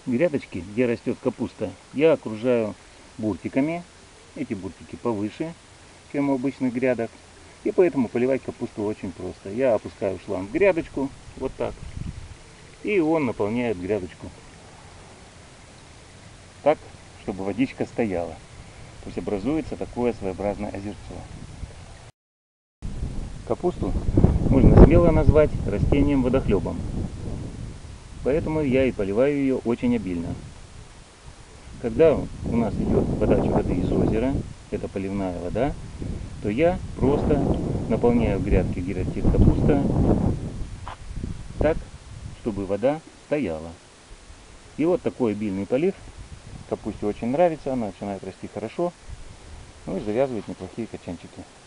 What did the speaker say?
грядочки, где растет капуста, я окружаю буртиками. Эти буртики повыше, чем у обычных грядок. И поэтому поливать капусту очень просто. Я опускаю шланг в грядочку, вот так. И он наполняет грядочку. Так, чтобы водичка стояла. То есть образуется такое своеобразное озерцо. Капусту можно смело назвать растением-водохлебом. Поэтому я и поливаю ее очень обильно. Когда у нас идет подача воды из озера, это поливная вода, то я просто наполняю грядки, где растет капуста, так, чтобы вода стояла. И вот такой обильный полив капусте очень нравится, она начинает расти хорошо, ну и завязывает неплохие качанчики.